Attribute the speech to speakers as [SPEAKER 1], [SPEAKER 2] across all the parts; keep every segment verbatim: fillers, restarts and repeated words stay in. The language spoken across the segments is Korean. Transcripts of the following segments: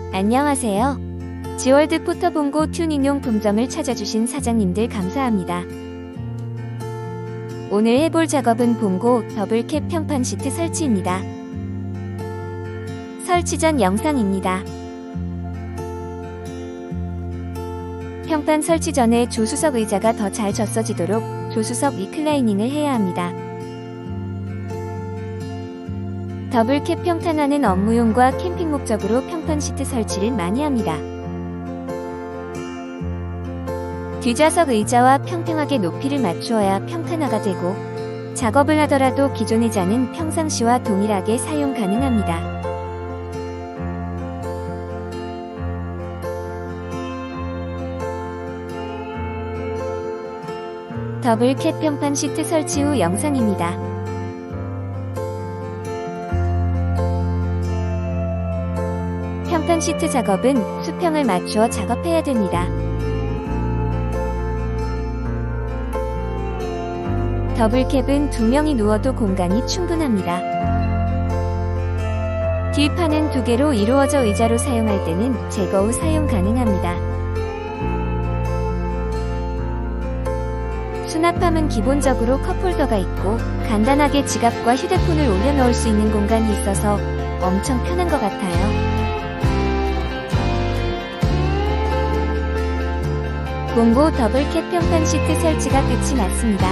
[SPEAKER 1] 안녕하세요. 지월드 포터본고 튜닝용 품점을 찾아주신 사장님들 감사합니다. 오늘 해볼 작업은 본고 더블캡 평판 시트 설치입니다. 설치 전 영상입니다. 평판 설치 전에 조수석 의자가 더 잘 젖어지도록 조수석 리클라이닝을 해야 합니다. 더블캡 평탄화는 업무용과 캠핑 목적으로 평판 시트 설치를 많이 합니다. 뒷좌석 의자와 평평하게 높이를 맞추어야 평탄화가 되고, 작업을 하더라도 기존 의자는 평상시와 동일하게 사용 가능합니다. 더블캡 평판 시트 설치 후 영상입니다. 평판 시트 작업은 수평을 맞추어 작업해야 됩니다. 더블캡은 두 명이 누워도 공간이 충분합니다. 뒷판은 두 개로 이루어져 의자로 사용할 때는 제거 후 사용 가능합니다. 수납함은 기본적으로 컵홀더가 있고 간단하게 지갑과 휴대폰을 올려놓을 수 있는 공간이 있어서 엄청 편한 것 같아요. 본고 더블캡 평판 시트 설치가 끝이 났습니다.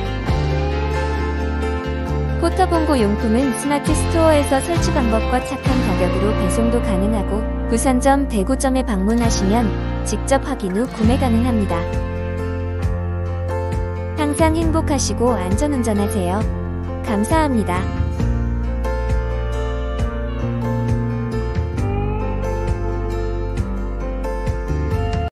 [SPEAKER 1] 포터본고 용품은 스마트 스토어에서 설치 방법과 착한 가격으로 배송도 가능하고 부산점 대구점에 방문하시면 직접 확인 후 구매 가능합니다. 항상 행복하시고 안전운전하세요. 감사합니다.